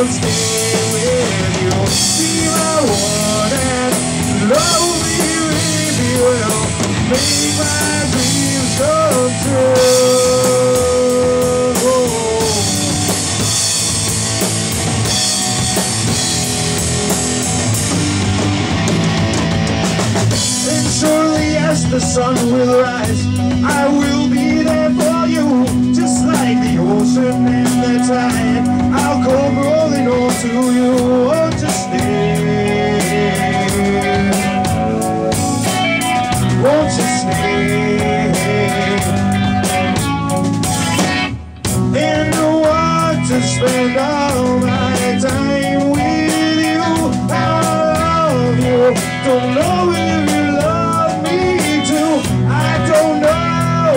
stay with you. Be my one and love me, baby, will make my dreams come true. And surely as the sun will rise, I will be there for you, just like the ocean and the tide. I'll come rolling on to you, oh, just stay. Won't you stay? And I want to spend all my time with you. I love you, don't know if you love me too. I don't know,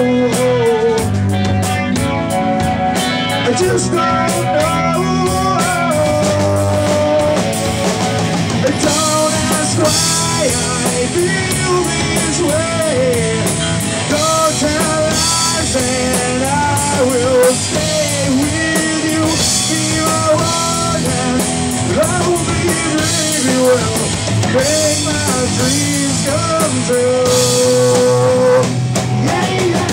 I just don't know. Don't ask why I feel this way. Don't tell lies and I will stay with you. Be my one and love me, baby, will make my dreams come true. Yeah, yeah.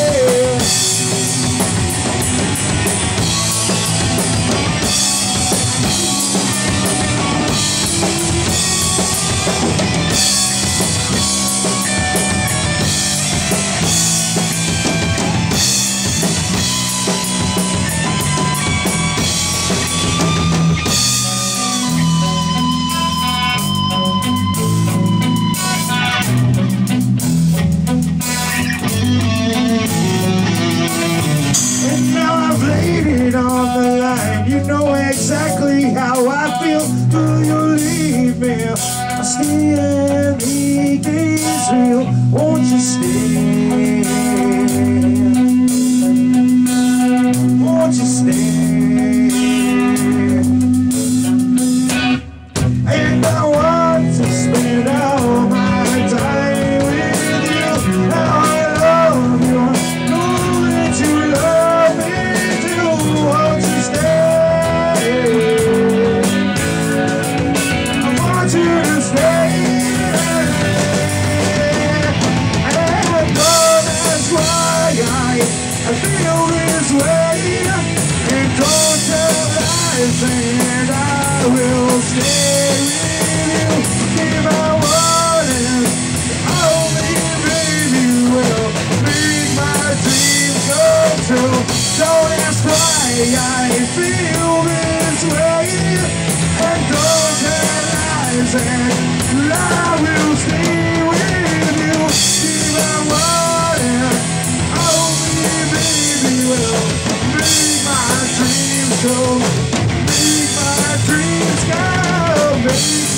On the line, you know exactly how I feel. Do you leave me? I stay and make things real. Won't you stay? Won't you stay? And I want to spend all my time with you. Now I love you, know that you love me. Won't you stay? I want you to stay. And don't ask why I feel this way. And don't tell lies and I will stay with you. Be my one and only baby will make my dreams come true. Don't ask why I feel this way, and don't tell lies, and I will stay with you. Be my one and only baby will make my dreams come, make my dreams come.